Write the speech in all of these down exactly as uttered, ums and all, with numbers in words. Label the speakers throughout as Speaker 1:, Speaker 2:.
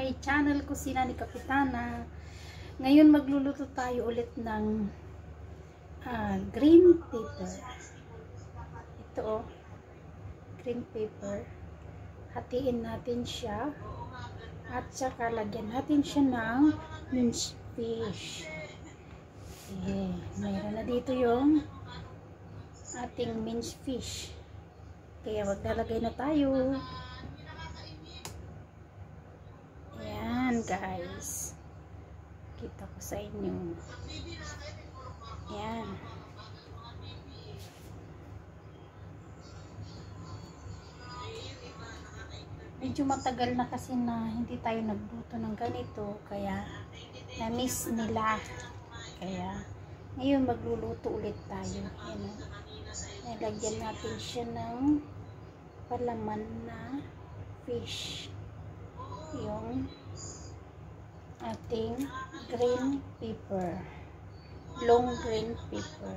Speaker 1: my channel Kusina ni Kapitana. Ngayon magluluto tayo ulit ng uh, green pepper. Ito oh, green pepper. Hatiin natin siya at saka lagyan natin siya ng minced fish. Eh, mayroon na dito yung ating minced fish. Kaya maglalagay na tayo. Ayan guys. Kita ko sa inyo. Ayan. Medyo matagal na kasi na hindi tayo nagluto ng ganito. Kaya na-miss nila. Kaya ngayon magluluto ulit tayo. Ayan. Nilagyan natin siya ng palaman na fish, yung ating green pepper, long green pepper.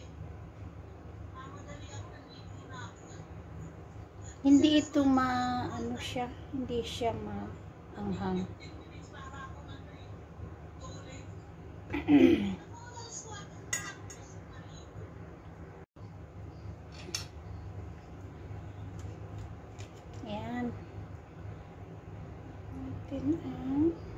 Speaker 1: Hindi ito ma ano siya, hindi siya maanghang. Ayan. Natin ang